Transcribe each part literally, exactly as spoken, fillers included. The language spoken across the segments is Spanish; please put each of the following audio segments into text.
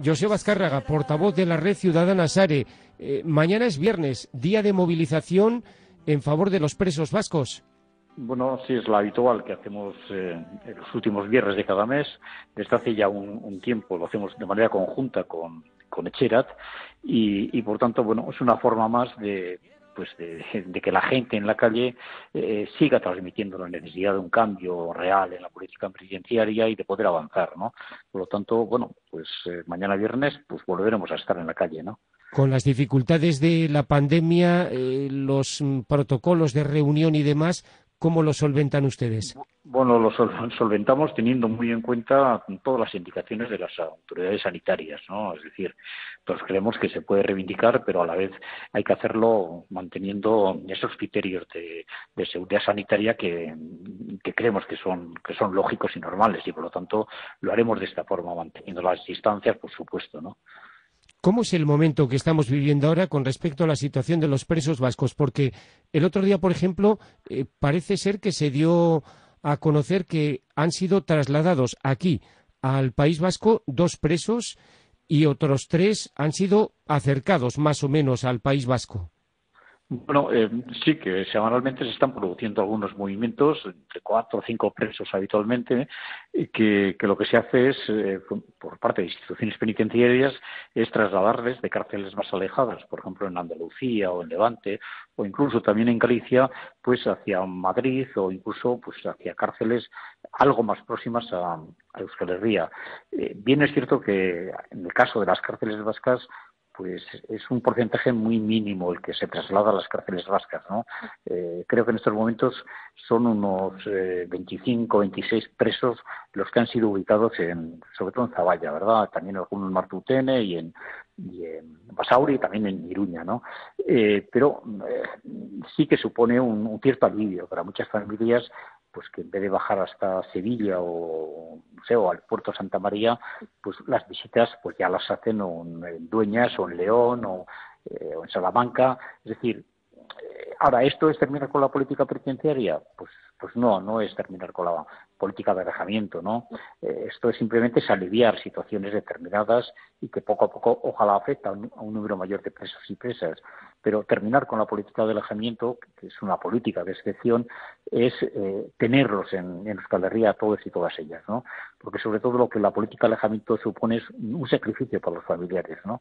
Joseba Azcárraga, portavoz de la Red Ciudadana SARE. Eh, mañana es viernes, día de movilización en favor de los presos vascos. Bueno, sí, es la habitual que hacemos eh, en los últimos viernes de cada mes. Desde hace ya un, un tiempo lo hacemos de manera conjunta con, con Etxerat y, y, por tanto, bueno, es una forma más de pues de, de que la gente en la calle eh, siga transmitiendo la necesidad de un cambio real en la política penitenciaria y de poder avanzar, ¿no? Por lo tanto, bueno, pues eh, mañana viernes pues volveremos a estar en la calle, ¿no? Con las dificultades de la pandemia, eh, los mm, protocolos de reunión y demás, ¿cómo lo solventan ustedes? Bueno, lo solventamos teniendo muy en cuenta todas las indicaciones de las autoridades sanitarias, ¿no? Es decir, todos creemos que se puede reivindicar, pero a la vez hay que hacerlo manteniendo esos criterios de, de seguridad sanitaria que, que creemos que son, que son lógicos y normales, y por lo tanto lo haremos de esta forma, manteniendo las distancias, por supuesto, ¿no? ¿Cómo es el momento que estamos viviendo ahora con respecto a la situación de los presos vascos? Porque el otro día, por ejemplo, eh, parece ser que se dio a conocer que han sido trasladados aquí, al País Vasco, dos presos y otros tres han sido acercados más o menos al País Vasco. Bueno, eh, sí que semanalmente se están produciendo algunos movimientos, entre cuatro o cinco presos habitualmente, y que, que lo que se hace es, eh, por parte de instituciones penitenciarias, es trasladarles de cárceles más alejadas, por ejemplo en Andalucía o en Levante, o incluso también en Galicia, pues hacia Madrid o incluso pues hacia cárceles algo más próximas a, a Euskal Herria. Eh, bien es cierto que en el caso de las cárceles vascas, pues es un porcentaje muy mínimo el que se traslada a las cárceles vascas, ¿no? Eh, creo que en estos momentos son unos eh, veinticinco, veintiséis presos los que han sido ubicados en, sobre todo en Zaballa, ¿verdad? También algunos en Martutene y en, y en Basauri y también en Iruña, ¿no? Eh, pero eh, sí que supone un, un cierto alivio para muchas familias, pues que en vez de bajar hasta Sevilla o, no sé, o al puerto Santa María, pues las visitas pues ya las hacen en Dueñas o en León o, eh, o en Salamanca. Es decir, eh, ahora, ¿esto es terminar con la política penitenciaria? Pues, pues no, no es terminar con la política de alejamiento, ¿no? Eh, esto es simplemente es aliviar situaciones determinadas y que poco a poco ojalá afecta a un, a un número mayor de presos y presas. Pero terminar con la política de alejamiento, que es una política de excepción, es eh, tenerlos en, en Euskal Herria a todos y todas ellas, ¿no? Porque sobre todo lo que la política de alejamiento supone es un sacrificio para los familiares, ¿no?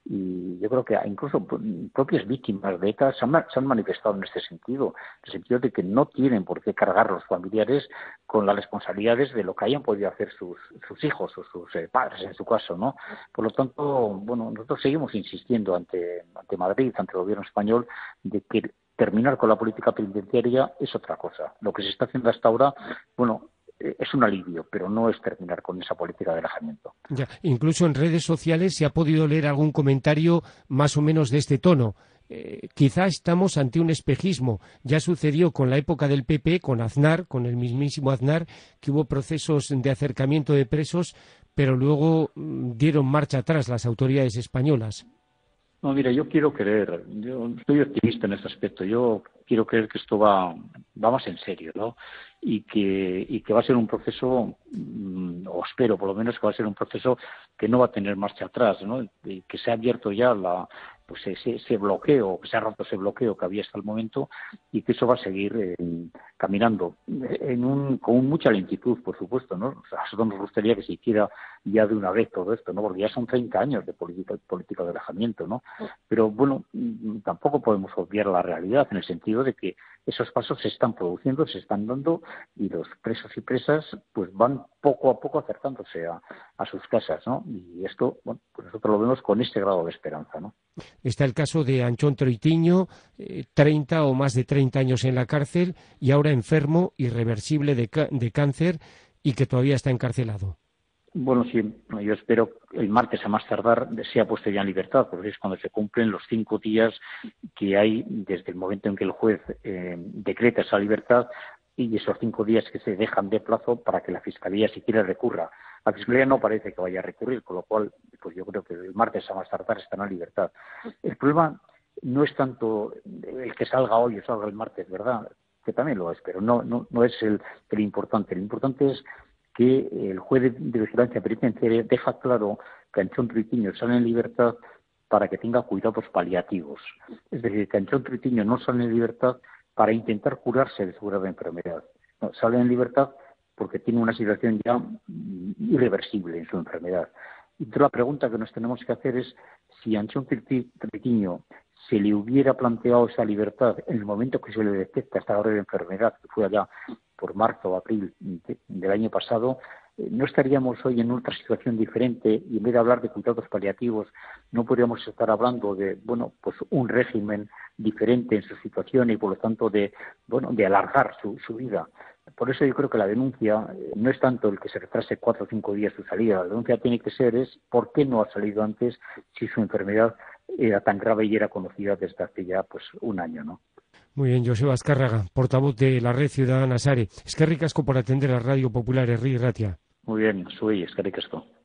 Y yo creo que incluso propias víctimas de ETA se han, se han manifestado en este sentido, en el sentido de que no tienen por qué cargar los familiares con las responsabilidades de lo que hayan podido hacer sus, sus hijos o sus eh, padres en su caso, ¿no? Por lo tanto, bueno, nosotros seguimos insistiendo ante, ante Madrid, ante el gobierno español, de que terminar con la política penitenciaria es otra cosa. Lo que se está haciendo hasta ahora, bueno, es un alivio, pero no es terminar con esa política de alejamiento. Ya, incluso en redes sociales se ha podido leer algún comentario más o menos de este tono. Eh, quizá estamos ante un espejismo. Ya sucedió con la época del P P, con Aznar, con el mismísimo Aznar, que hubo procesos de acercamiento de presos, pero luego mmm, dieron marcha atrás las autoridades españolas. No, mira, yo quiero creer, yo estoy optimista en este aspecto, yo quiero creer que esto va, va más en serio, ¿no? Y que, y que va a ser un proceso, o espero por lo menos que va a ser un proceso que no va a tener marcha atrás, ¿no? Y que se ha abierto ya la, pues ese, ese bloqueo, que se ha roto ese bloqueo que había hasta el momento y que eso va a seguir eh, caminando en un, con mucha lentitud, por supuesto, ¿no? O sea, a nosotros nos gustaría que se hiciera ya de una vez todo esto, ¿no? Porque ya son treinta años de política, política de alejamiento, ¿no? Pero bueno, tampoco podemos obviar la realidad en el sentido de que esos pasos se están produciendo, se están dando y los presos y presas pues van poco a poco acercándose a, a sus casas, ¿no? Y esto, bueno, pues nosotros lo vemos con este grado de esperanza, ¿no? Está el caso de Anchón Troitiño, eh, treinta o más de treinta años en la cárcel y ahora enfermo, irreversible de, de cáncer y que todavía está encarcelado. Bueno, sí, yo espero el martes a más tardar sea puesto ya en libertad, porque es cuando se cumplen los cinco días que hay desde el momento en que el juez eh, decreta esa libertad y esos cinco días que se dejan de plazo para que la Fiscalía siquiera recurra. La Fiscalía no parece que vaya a recurrir, con lo cual pues yo creo que el martes a más tardar estará en libertad. El problema no es tanto el que salga hoy o salga el martes, ¿verdad? Que también lo es, pero no, no, no es el, el importante. El importante es que el juez de, de vigilancia penitenciaria deja claro que Anchón Troitiño sale en libertad para que tenga cuidados paliativos. Es decir, que Anchón Troitiño no sale en libertad para intentar curarse de su grave enfermedad. No, sale en libertad porque tiene una situación ya irreversible en su enfermedad. Y entonces la pregunta que nos tenemos que hacer es si a Anchón Troitiño se le hubiera planteado esa libertad en el momento que se le detecta esta grave enfermedad, que fue allá por marzo o abril de, del año pasado, eh, no estaríamos hoy en otra situación diferente, y en vez de hablar de cuidados paliativos no podríamos estar hablando de, bueno, pues un régimen diferente en su situación y por lo tanto de, bueno, de alargar su, su vida. Por eso yo creo que la denuncia eh, no es tanto el que se retrase cuatro o cinco días su salida. La denuncia tiene que ser es por qué no ha salido antes si su enfermedad era tan grave y era conocida desde hace ya pues un año, ¿no? Muy bien, Joseba Azcárraga, portavoz de la Red Ciudadana Sare. Eskerrik asko por atender a Radio Popular Herri Ratia. Muy bien, soy Eskerrik asko.